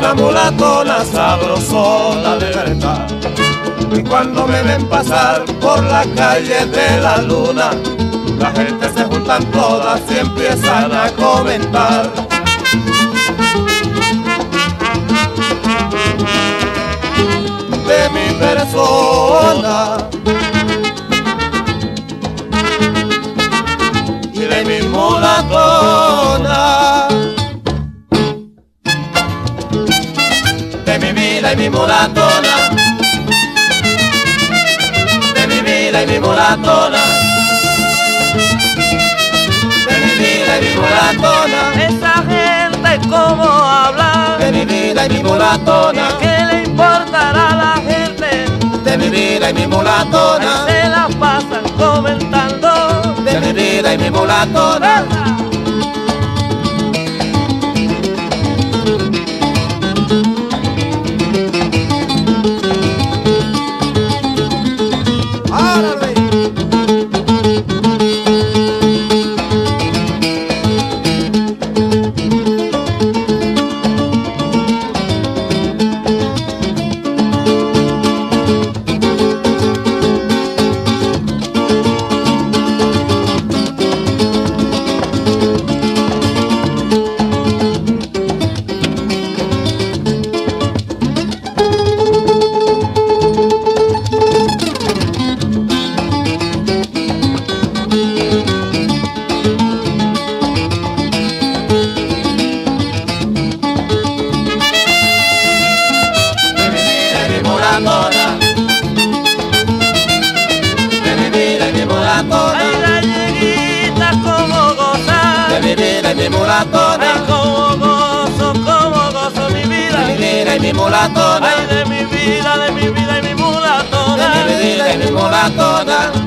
una mulatona sabrosona de verdad. Y cuando me ven pasar por la calle de la luna, la gente se juntan todas y empiezan a comentar. De mi persona y de mi mulatona, de mi vida y mi mulatona, de mi vida y mi mulatona, de mi vida y mi mulatona. Esa gente cómo habla, De mi vida y mi mulatona, ¿qué le importará a la gente? de mi vida y mi Ahí mulatona, se la pasan comentando. de mi vida y mi mulatona. ¡Árale! De mi vida y mi mulatona, Ay, galleguita, cómo gozar. de mi vida y mi mulatona, Ay, cómo gozo mi vida. de mi vida y mi mulatona, Ay, de mi vida y mi mulatona. de mi vida y mi mulatona.